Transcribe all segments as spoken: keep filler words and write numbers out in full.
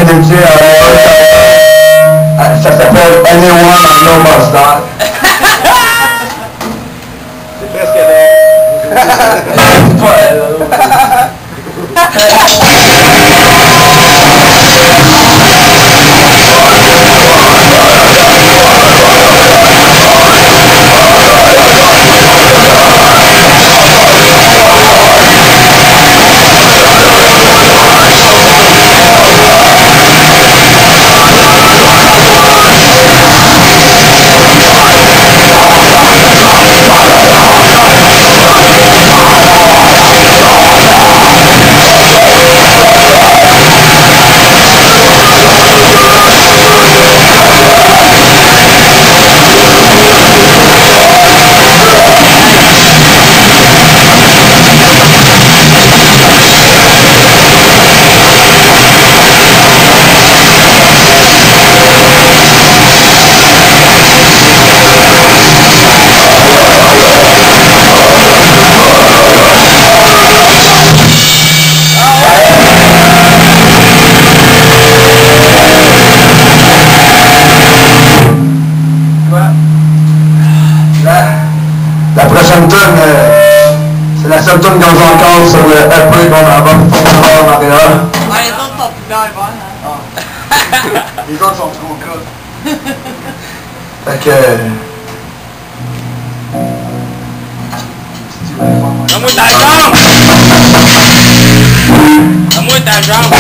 initié à ça s'appelle Anyone No Must Die. C'est presque là. Ouais, là, la prochaine tune, euh, c'est la seule tune qu'on joue encore sur le E P qu'on a avant de Montréal. Ah, les autres sont plus belles, bon, hein? Les autres sont trop cool. Fait que... Donne-moi ta jambe! Donne-moi ta jambe!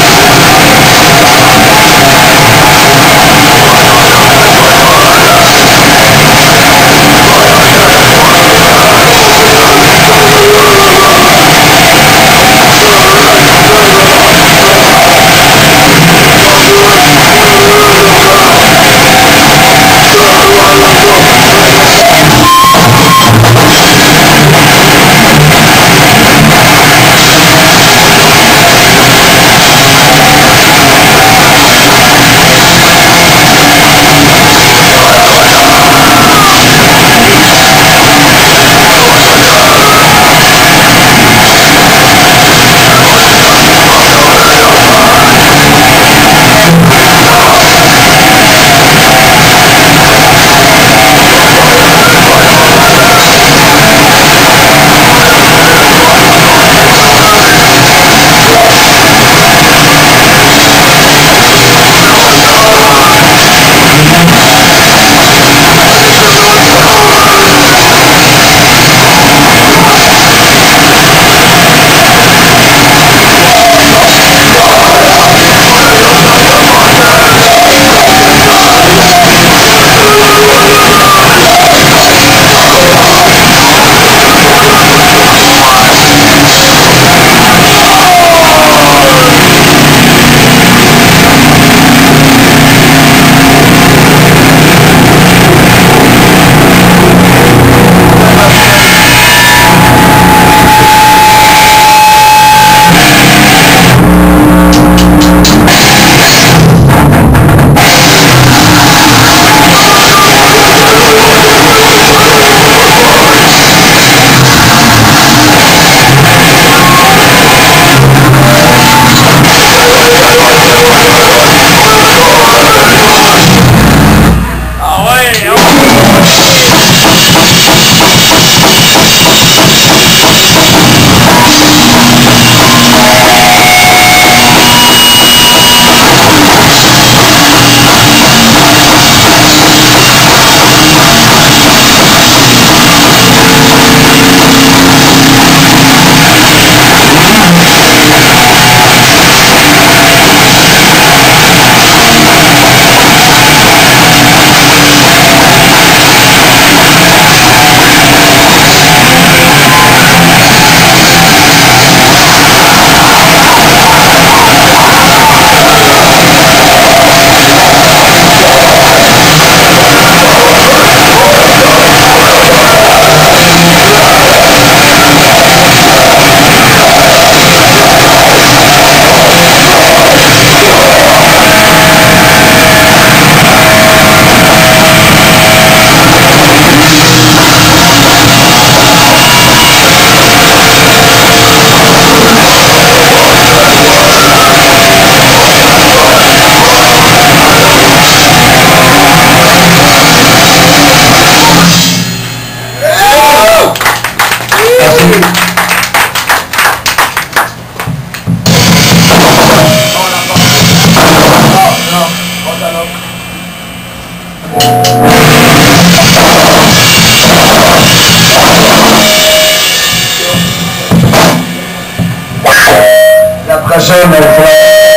ça, mais il faut...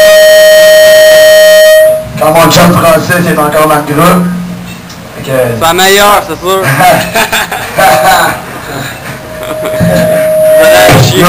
Quand mon chum français, c'est encore dans le groupe. Que... C'est la meilleure, c'est sûr. Yo,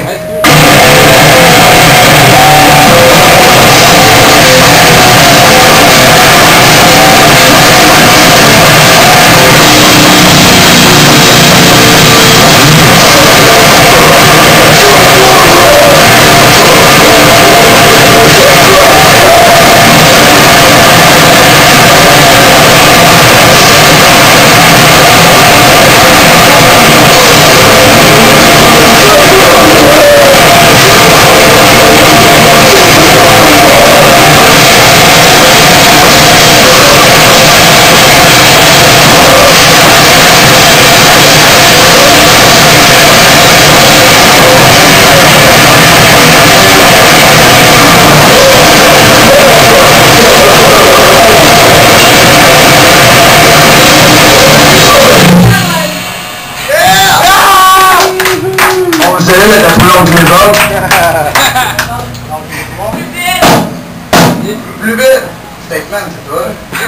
c'est elle, elle a plus long que les autres. Plus vite! Statement, c'est toi.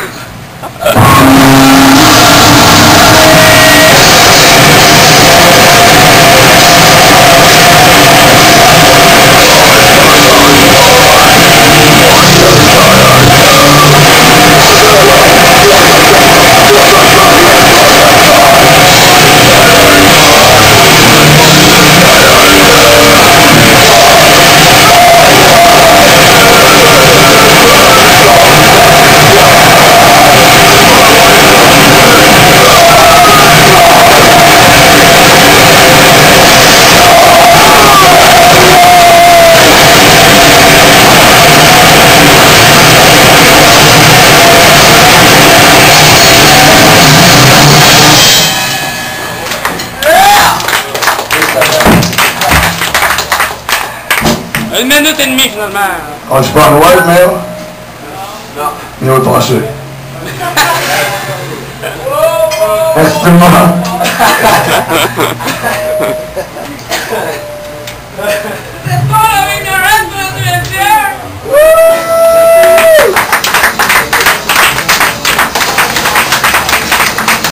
Une minute et demie finalement. Oh, je suis pas en white, mais... Non. Il va pencher. Merci tout le monde.